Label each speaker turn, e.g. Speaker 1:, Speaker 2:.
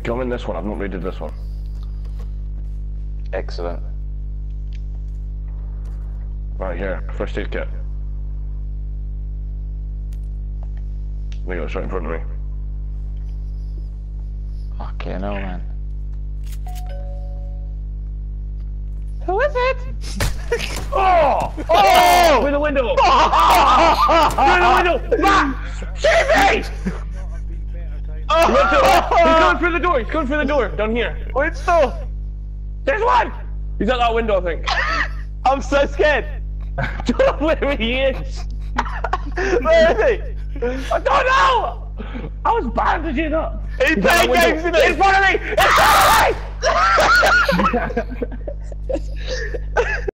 Speaker 1: Come in this one, I've not raided this one.
Speaker 2: Excellent.
Speaker 1: Right here, first aid kit. They got a shot in front of me.
Speaker 2: Fucking hell, man. Who is it?
Speaker 1: Oh! Oh! Through the window! Through the window! Back! Shoot me! He's going through the door, he's going through the door, down here.
Speaker 2: Which door?
Speaker 1: There's one! He's at that window, I think.
Speaker 2: I'm so scared.
Speaker 1: Don't know where he is.
Speaker 2: Where is he?
Speaker 1: I don't know! I was bandaging up.
Speaker 2: He's playing games in
Speaker 1: front of me! In front of me!